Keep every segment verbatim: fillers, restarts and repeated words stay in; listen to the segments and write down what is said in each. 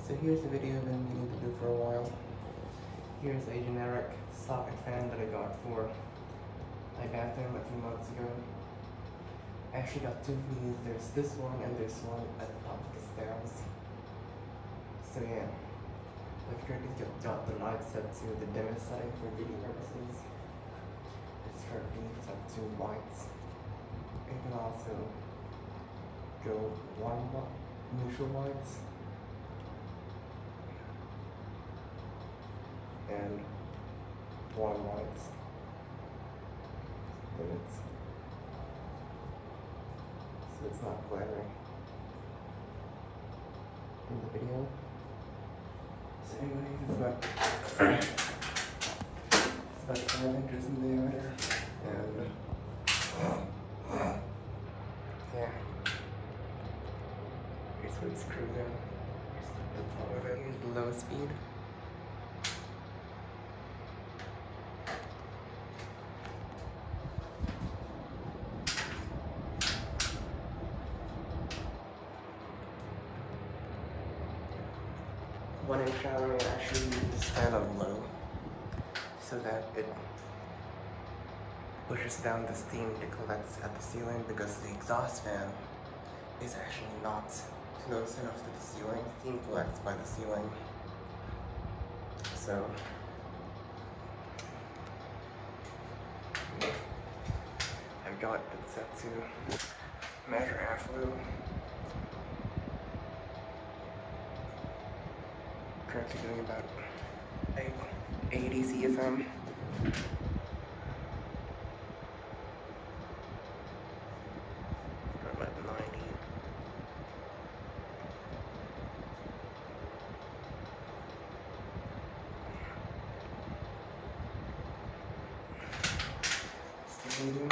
So here's a video I've been meaning to do for a while. Here's a generic socket fan that I got for my bathroom a few months ago. I actually got two of these. There's this one and there's one at the top of the stairs. So yeah, I've currently got the light set to the dimmest setting for video purposes. It's currently set to whites. You can also go warm neutral whites and warm whites. Limits. So it's not glaring in the video. So anyway, it's about it's about five inches in diameter, and yeah, here's what it's cruising. Here's the top of it. Here's the low speed. When I'm showering, I actually use this fan on low so that it pushes down the steam that collects at the ceiling, because the exhaust fan is actually not close enough to the ceiling. Steam collects by the ceiling. So I've got it set to measure airflow. Currently doing about eighty C F M. About ninety. Still medium.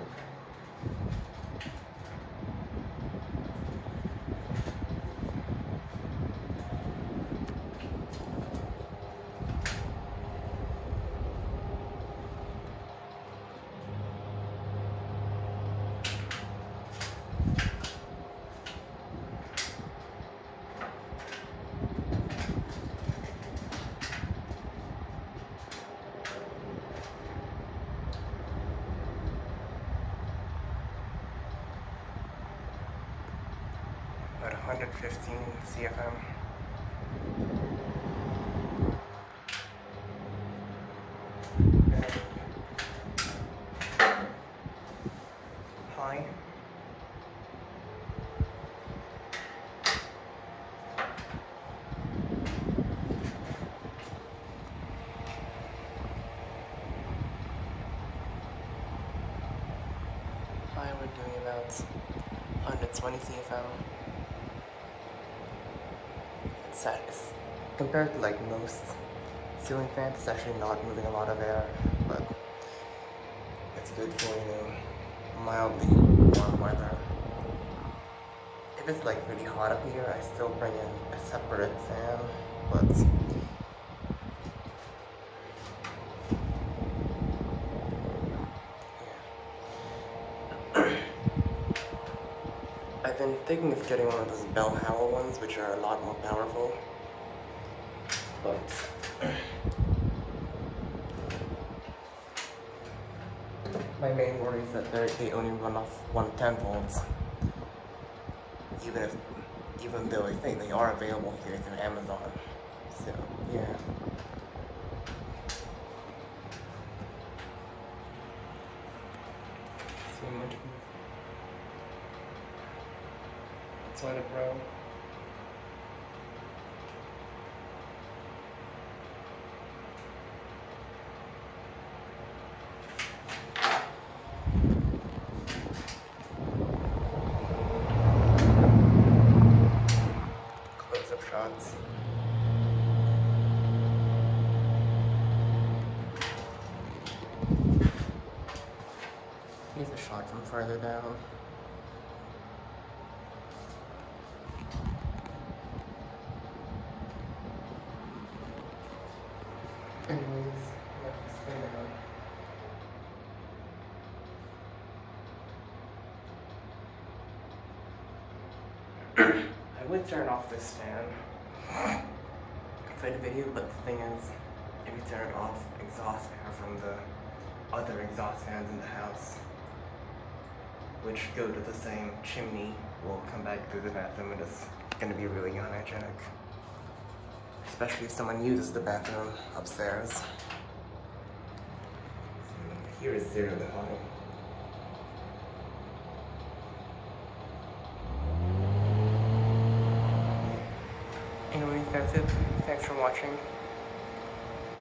About one hundred fifteen C F M. High. High, we're doing about one hundred twenty C F M. It's compared to like most ceiling fans, it's actually not moving a lot of air, but it's good for, you know, mildly warm weather. If it's like really hot up here, I still bring in a separate fan, but yeah. I've been thinking of getting one of those Bell Howell ones, which are a lot more powerful, but my main worry is that they only run off one hundred ten volts, even if, even though I think they are available here through Amazon. So yeah. So much. Toilet Pro. Close-up shots. Here's a shot from further down. Anyways, let's spin it on. I would turn off this fan. for the video, but the thing is, if you turn it off, exhaust air from the other exhaust fans in the house, which go to the same chimney, will come back through the bathroom, and it's gonna be really unhygienic. Especially if someone uses the bathroom upstairs. Here is zero to high. Anyway, that's it. Thanks for watching.